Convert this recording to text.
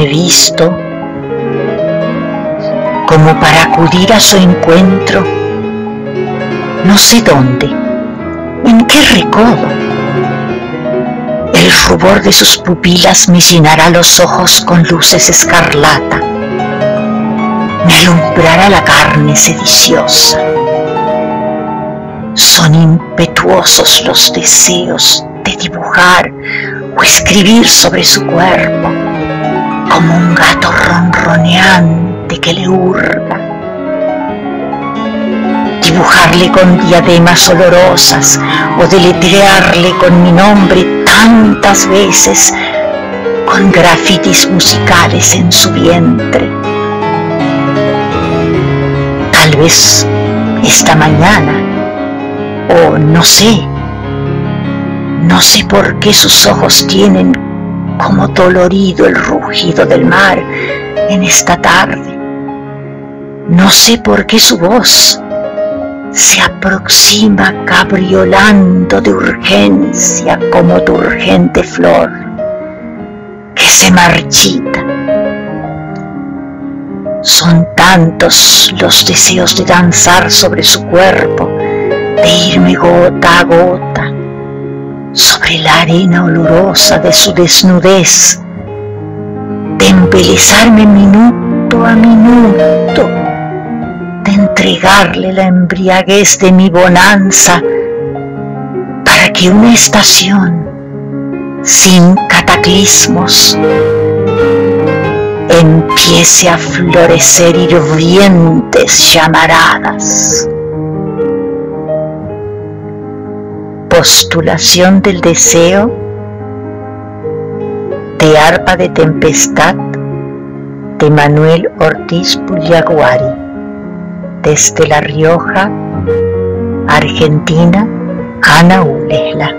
he visto, como para acudir a su encuentro, no sé dónde, en qué recodo. El rubor de sus pupilas me llenará los ojos con luces escarlata, me alumbrará la carne sediciosa. Son impetuosos los deseos de dibujar o escribir sobre su cuerpo, como un gato ronroneante que le hurga. Dibujarle con diademas olorosas o deletrearle con mi nombre tantas veces, con grafitis musicales en su vientre. Tal vez esta mañana, o no sé por qué sus ojos tienen como dolorido el rugido del mar en esta tarde. No sé por qué su voz se aproxima cabriolando de urgencia como tu urgente flor que se marchita. Son tantos los deseos de danzar sobre su cuerpo, de irme gota a gota sobre la arena olorosa de su desnudez, de embelezarme minuto a minuto, de entregarle la embriaguez de mi bonanza, para que una estación sin cataclismos empiece a florecer hirvientes llamaradas. Postulación del deseo de Arpa de Tempestad de Manuel Ortiz Pugliaguari, desde La Rioja, Argentina, Ana Ulesla.